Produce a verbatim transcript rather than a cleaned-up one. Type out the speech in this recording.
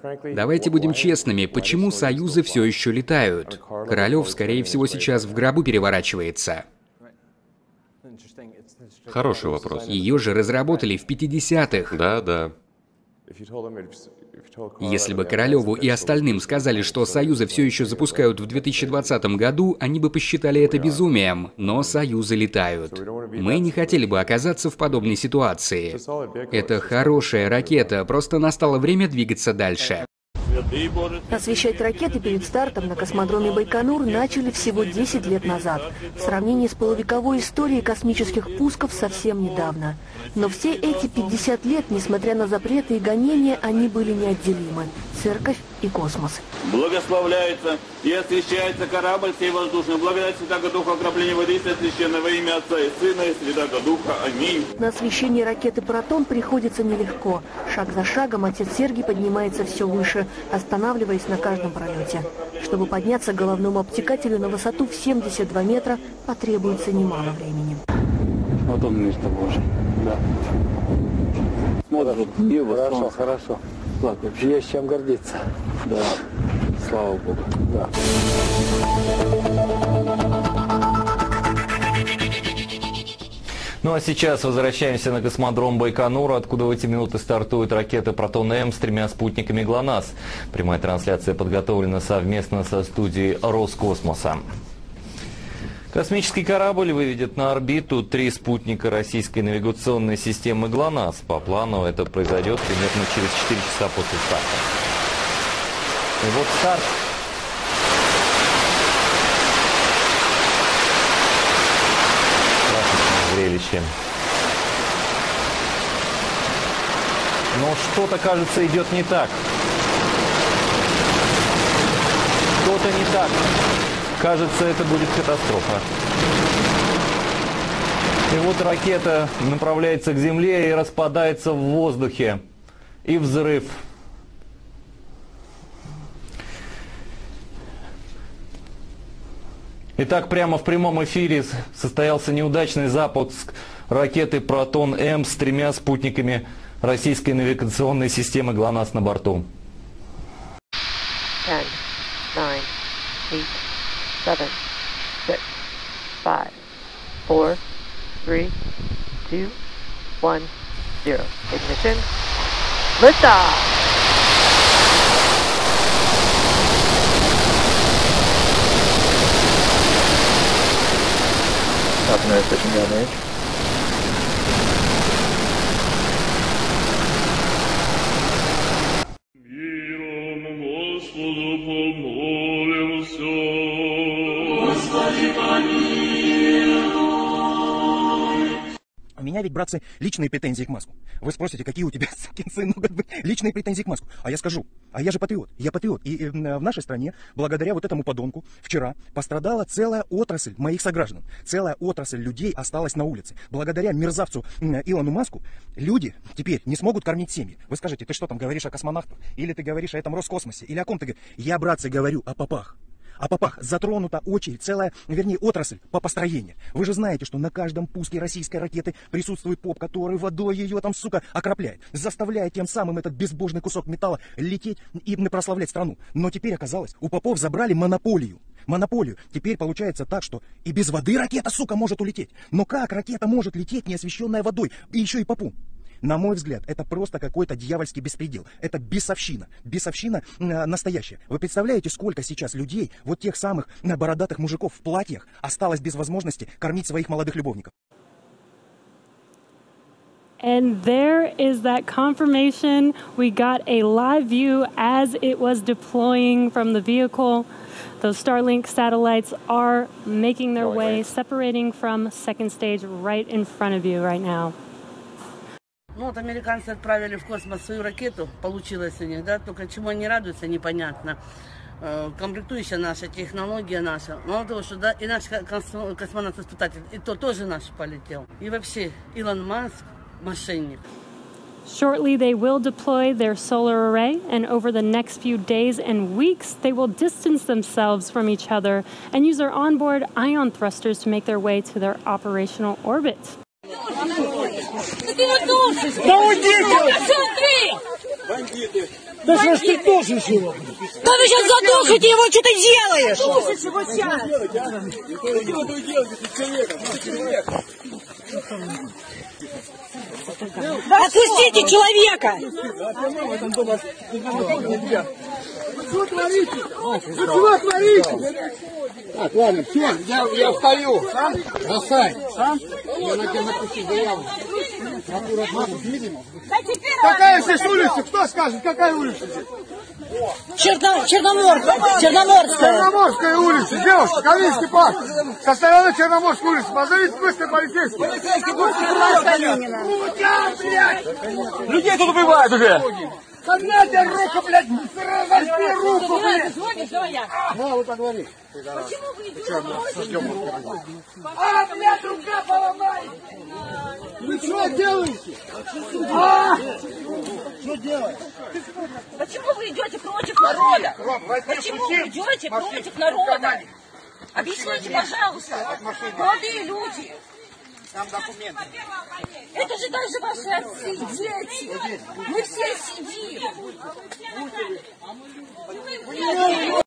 Давайте будем честными, почему союзы все еще летают? Королев, скорее всего, сейчас в гробу переворачивается. Хороший вопрос. Ее же разработали в пятидесятых. Да, да. Если бы Королеву и остальным сказали, что союзы все еще запускают в две тысячи двадцатом году, они бы посчитали это безумием. Но союзы летают. Мы не хотели бы оказаться в подобной ситуации. Это хорошая ракета, просто настало время двигаться дальше. Освещать ракеты перед стартом на космодроме Байконур начали всего десять лет назад, в сравнении с полувековой историей космических пусков совсем недавно. Но все эти пятьдесят лет, несмотря на запреты и гонения, они были неотделимы. Церковь и космос. Благословляется и освящается корабль сей воздушный. Благодать Святаго Духа, окропление воды и священного во имя Отца и Сына и Святаго Духа. Аминь. На освещение ракеты «Протон» приходится нелегко. Шаг за шагом отец Сергий поднимается все выше, останавливаясь на каждом пролете. Чтобы подняться к головному обтекателю на высоту в семьдесят два метра, потребуется немало времени. Вот он место Божие, да. Смотрит небо, хорошо, солнце. Хорошо. Ладно, вообще есть чем гордиться. Да. Слава Богу. Да. Ну а сейчас возвращаемся на космодром Байконур, откуда в эти минуты стартует ракета «Протон-М» с тремя спутниками ГЛОНАСС. Прямая трансляция подготовлена совместно со студией Роскосмоса. Космический корабль выведет на орбиту три спутника российской навигационной системы ГЛОНАСС. По плану это произойдет примерно через четыре часа после старта. И вот старт. Зрелище. Но что-то, кажется, идет не так. Что-то не так. Кажется, это будет катастрофа. И вот ракета направляется к Земле и распадается в воздухе. И взрыв. Итак, прямо в прямом эфире состоялся неудачный запуск ракеты «Протон-М» с тремя спутниками российской навигационной системы ГЛОНАСС на борту. ten, nine, eight, seven, six, five, four, three, two, one, zero. Ignition. Liftoff. Falcon nine pushing down range. У меня ведь, братцы, личные претензии к Маску. Вы спросите, какие у тебя, сукин сын, ну, как бы, личные претензии к Маску. А я скажу, а я же патриот, я патриот. И, и в нашей стране, благодаря вот этому подонку, вчера пострадала целая отрасль моих сограждан. Целая отрасль людей осталась на улице. Благодаря мерзавцу Илону Маску люди теперь не смогут кормить семьи. Вы скажете, ты что там говоришь о космонавтах? Или ты говоришь о этом Роскосмосе? Или о ком ты говоришь? Я, братцы, говорю о попах. О попах затронута очередь, целая, вернее, отрасль по построению. Вы же знаете, что на каждом пуске российской ракеты присутствует поп, который водой ее там, сука, окропляет, заставляя тем самым этот безбожный кусок металла лететь и прославлять страну. Но теперь оказалось, у попов забрали монополию. Монополию. Теперь получается так, что и без воды ракета, сука, может улететь. Но как ракета может лететь, не освещенная водой, и еще и попу? На мой взгляд, это просто какой-то дьявольский беспредел. Это бесовщина. Бесовщина э, настоящая. Вы представляете, сколько сейчас людей, вот тех самых э, бородатых мужиков в платьях, осталось без возможности кормить своих молодых любовников? And there is that confirmation. We got a live view as it was deploying from the vehicle. Those Starlink satellites are making their way, separating from second stage right in front of you right now. Ну вот американцы отправили в космос свою ракету, получилось у них, да, только чему они радуются, непонятно. Комплектующая наша, технология наша. Мало того, что да, и наш космонавт-испытатель, и то тоже наш полетел. И вообще, Илон Маск мошенник. Shortly, they will deploy their solar array, and over the next few days and weeks, they will distance themselves from each other and use their onboard ion thrusters to make their way to their operational orbit. Да уйдите! Бандиты! Да что ж ты тушишь его? Да вы сейчас задушите его, что ты делаешь? Тушишь его сейчас. Отпустите человека! Что творите? Вы чего творите? Так, ладно, все, я, я встаю. Сам? Бросай. Сам? Я на тебя напишу заяву. Какая здесь улица? Кто скажет, какая улица здесь? Черно, Черноморская. Черноморская. Черноморская улица. Девушка, Калининский парк. Со стороны Черноморской улицы. Позовите быстро полицейских. Полицейский будет. Людей тут убивают уже. Когда тебе руку, блядь, разожми руку, блядь! Ну, вы поговорите. Почему вы идете? А, блядь, рука поломает! Вы что делаете? А? Что делаете? Почему вы идете против народа? Почему вы идете против народа? Объясните, пожалуйста. Молодые люди. Там документы. Это же даже ваши отцы, дети. Мы все сидим.